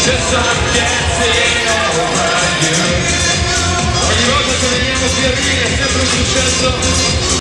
Just some dancing over you. Ogni volta che veniamo qui a Rimini è sempre un successo.